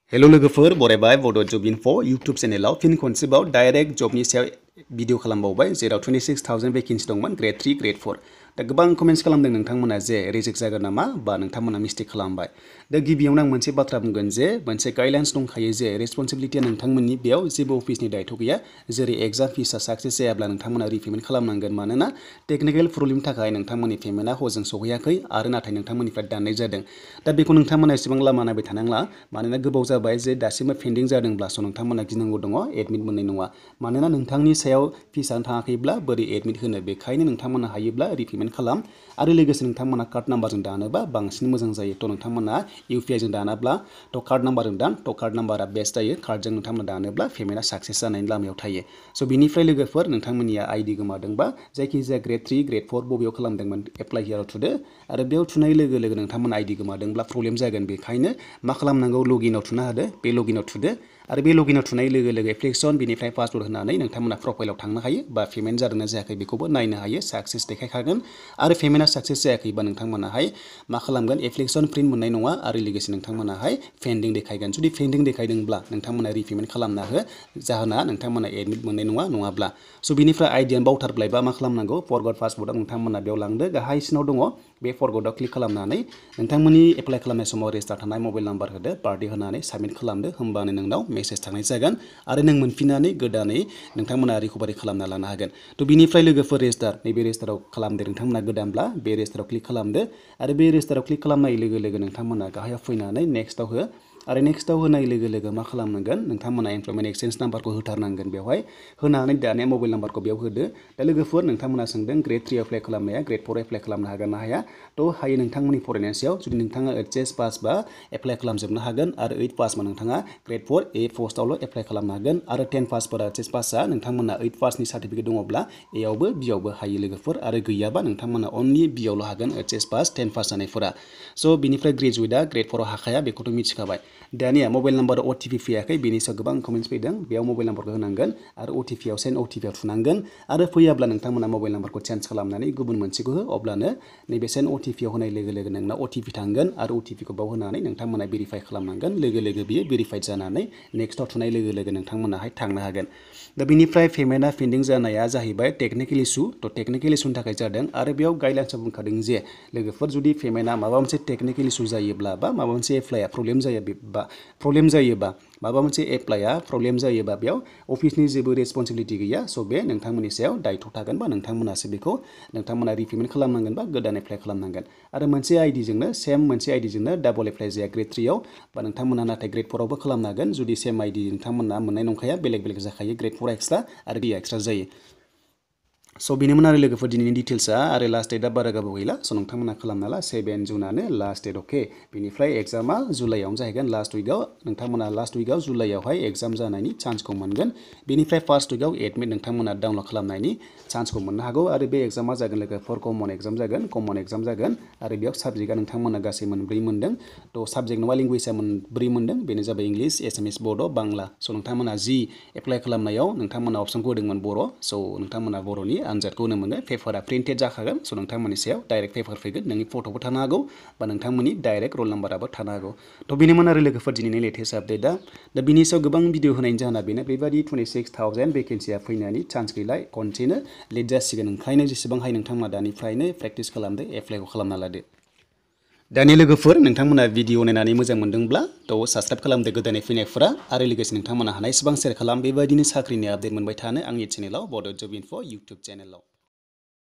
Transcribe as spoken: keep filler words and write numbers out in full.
hello लोगोफोर बरायबाय बड' जब इनफो यूट्यूब चेनेलाव फिन खनसेबाव डाइरेक्ट जबनि सायाव भिडिअ खालामबावबाय जेराव twenty-six thousand वेकेन्सि दंमोन ग्रेड थ्री ग्रेड फोर दा गोबां कमेन्ट्स खालामदों नोंथांमोना जे रिजेक्ट जागोन नामा बा नोंथांमोना मिस्टेक खालामबाय दा गिबियावनो आं मोनसे बाथ्रा बुंगोन जे मोनसे गाइडलाइन्स दंखायो जे रेसपन्सिबिलिटिया नोंथांमोननि बेयाव जेबो अफिसनि दायथ' गैया जेरै एग्जाम फिसा साक्सेस जायाब्ला नोंथांमोना रिपेमेन्ट खालामनांगोन मानोना टेक्निकेल प्रब्लेमनि थाखाय नोंथांमोननि पेमेन्टआ हजों सहैयाखै आरो नाथाय नोंथांमोननिफ्राय दाननाय जादों दा बेखौ नोंथांमोना एसेबां लामा नायबाय थानांला मानोना गोबाव जाबाय जे दासिमबो पेन्डिं जादोंब्ला स' नोंथांमोना गिनांगौ दङ एडमिट मोननाय नङा मानोना नोंथांनि सायाव फिसानो थाङाखैब्ला बोरै एडमिट होनो बेखायनो नोंथांमोना हायोब्ला रिपेमेन्ट खालाम आरो लोगोसे नोंथांमोना कार्ड नाम्बारजों दानोबा बांसिन मोजां जायो थ' नोंथांमोना इउपिआइ जों दानाब्ला थ' कार्ड नाम्बारजों दान थ' कार्ड नाम्बारा बेस्ट जायो कार्डजों नोंथांमोना दानोब्ला पेमेन्टआ साक्सेस जानायनि लामायाव थायो स' बिनिफ्राय लोगोफोर नोंथांमोननिया आइडि गोमादोंबा जायखिजाया ग्रेड थ्री ग्रेड फोर बबेयाव खालामदोंमोन एप्लाइ हियाराव थुदो आरो बेयाव थुनाय लोगो लोगो नोंथांमोना आइडि गोमादोंब्ला प्रब्लेम जागोन बेखायनो मा खालामनांगौ लगिनआव थुना होदो बे लगिनआव थुदो आरो बे लगिनआव थुनाय लोगो लोगो एप्लिकेसन बिनिफ्राय पासवर्ड होनानै नोंथांमोना प्रफाइलाव थांनो हायो बा पेमेन्ट जादोंना जायाखै बेखौबो नायनो हायो साक्सेस देखायखागोन आरो पेमेन्टआ साक्सेस जायाखैबा नोंथांमोनाहाय मा खालामगोन एप्लिकेसन प्रिन्ट मोननाय नङा आरो लोगोसे नोंथांमोनाहाय पेन्डिं देखायगोन जुदि पेन्डिं देखायदोंब्ला नोंथांमोना रिपेमेन्ट खालामना हो जाहोना नोंथांमोना एडमिट मोननाय नङा नङाब्ला स' बिनिफ्राय आइडियान बावथारब्लायबा मा खालामनांगौ फरवर्ड पासवर्डआव नोंथांमोना बेयाव लांदो गाहायसिनाव दङ बे फरवर्डआव क्लिक खालामनानै नोंथांमोननि एप्लाइ खालामनाय समाव रेजिस्टार थानाय मबाइल नाम्बार होदो बार्थडे होनानै साबमिट खालामदो होमबानो नोंनाव मेसेज थांनाय जागोन आरो नों मोनफिननानै गोदानै नोंथांमोना रिकभारि खालामना लानो हागोन थ' बिनिफ्राय लोगोफोर रेजिस्टार नैबे रेजिस्टाराव खालामदो नोंथांमोना गोदानब्ला बे रेजिस्टाराव क्लिक खालामदो आरो बे रेजिस्टाराव क्लिक खालामनाय लोगो लोगो नोंथांमोना गाहायाव फैनानै नेक्स्टआव हो आरो नेक्स्टआव होनाय लोगो लोगो मा खालामनांगोन नोंथांमोना एमप्लयमेन्ट एक्सचेन्ज नाम्बारखौ होथारनांगोन बेवहाय होनानै दानिया मबाइल नाम्बारखौ बेयाव होदो दा लोगोफोर नोंथांमोना सोंदों ग्रेड थ्री एप्लाइ खालामनाया ग्रेड फोर एप्लाइ खालामनो हागोन ना हाया थ' हायो नोंथांमोननि फरायनायनि सायाव जुदि नोंथाङा ओइच एस पास बा एप्लाइ खालामजोबनो हागोन आरो ओइट पासबा नोंथाङा ग्रेड फोर ए पस्टआवल' एप्लाइ खालामनो हागोन आरो टेन पासफोरा ओइच एस पासआ नोंथांमोना ओइट पासनि सार्टिफिकेट दङब्ला एयावबो बियावबो हायो लोगोफोर आरो गैयाबा नोंथांमोना अनलि बियावल' हागोन ओइच एस पास टेन पास जानायफोरा स' बिनिफ्राय ग्रेजुवेटआ ग्रेड फोराव हाखाया बेखौथ' मिथिखाबाय दानिया मबाइल नाम्बार अटिपि फैयाखै बेनि सायाव गोबां कमेन्ट्स फैदों बेयाव मबाइल नाम्बारखौ होनांगोन आरो अटिपिआव सेन्ड अटिपिआव थुनांगोन आरो फैयाब्ला नोंथांमोना मबाइल नाम्बारखौ चेन्ज खालामनानै गुबुन मोनसेखौ हो अब्लानो नैबे सेन्ड अटिपिआव होनाय लोगो लोगो नोंना अटिपि थांगोन आरो अटिपिखौ बाव होनानै नोंथांमोना भेरिफाइ खालामनांगोन लोगो लोगो बियो भेरिफाइड जानानै नेक्स्टआव थुनाय लोगो लोगो नोंथांमोनाहाय थांनो हागोन दा बिनिफ्राय पेमेन्टआ पेन्डिं जानाया जाहैबाय टेक्निकेल इसु थ' टेक्निकेल इसुनि थाखाय जादों आरो बेयाव गाइडलाइन्सआव बुंखादों जे लोगोफोर जुदि पेमेन्टआ माबा मोनसे टेक्निकेल इसु जायोब्ला बा माबा मोनसे एप्लाइआ प्रब्लेम जायो बा प्रब्लेम जायोबा माबा मोनसे एप्लाइआ प्रब्लेम जायोबा बेयाव अफिसनि जेबो रेसपन्सिबिलिटि गैया स' बे नोंथांमोननि सायाव दायथ' थागोन बा नोंथांमोनासो बेखौ नोंथांमोना रिपेमेन्ट खालामनांगोन बा गोदान एप्लाइ खालामनांगोन आरो मोनसे आइडिजोंनो सेम मोनसे आइडिजोंनो डाबल एप्लाइ जाया ग्रेड थ्रीआव बा नोंथांमोना नाथाय ग्रेड फोरावबो खालामनो हागोन जुदि सेम आइडि नोंथांमोना मोननाय नंखाया बेलेग बेलेग जाखायो ग्रेड फोर एक्सट्रा आरो डी एक्सट्रा जायो स' बेनोमोन आरो लोगोफोर दिनैनि डिटेल्सआ आरो लास्ट डेटआ बारा गोबाव गैला स' नोंथांमोना खालामना ला सेभेन जुनानो लास्ट डेट अके बेनिफ्राय एग्जामा जुलाइआवनो जाहैगोन लास्ट उइकआव नोंथांमोना लास्ट उइकआव जुलाइआवहाय एग्जाम जानायनि चान्सखौ मोनगोन बेनिफ्राय फार्स्ट उइकआव एडमिट नोंथांमोना डाउनलड खालामनायनि चान्सखौ मोननो हागौ आरो बे एग्जामा जागोन लोगोफोर कमन एग्जाम जागोन कमन एग्जाम जागोन आरो बेयाव साबजेक्टआ नोंथांमोना गासै मोनब्रै मोनदों थ' साबजेक्ट नङा लेंगुवेजआ मोनब्रै मोनदों बेनो जाबाय इंलिश एसामिस बड' बांला स' नोंथांमोना जि एप्लाइ खालामनायाव नोंथांमोना अपसनखौ होदोंमोन बर' स' नोंथांमोना बर'नि आनजादखौ होनो मोनो पेपारा प्रिन्टेड जाखागोन स' नोंथांमोननि सायाव डाइरेक्ट पेपार फैगोन नोंनि फट'बो थानो हागौ बा नोंथांमोननि डाइरेक्ट रल नाम्बाराबो थानो हागौ थ' बेनोमोन आरो लोगोफोर दिनैनि लेटेस्ट आपडेटआ दा बिनि सायाव गोबां भिडिअ होनायनि जाहोना बेनो बेबायदि twenty-six thousand भेकेन्सिया फैनायनि चान्स गैला खनसेनो लेट जासिगोन ओंखायनो जेसेबां हायो नोंथांमोना दानिफ्रायनो प्रेक्टिस खालामदो एप्लाइखौ खालामना लादो दानि लोगोफोर नोंथांमोना भिडिअ नायनानै मोजां मोनदोंब्ला थ' साबस्क्राइब खालामदो गोदानै फैनायफोरा आरो लोगोसे नोंथांमोना हानायसेबां शेयार खालाम बेबायदिनो साख्रिनि आपडेट मोनबाय थानो आंनि चेनेलाव बड' जब इनफो इउटुब चेनेलाव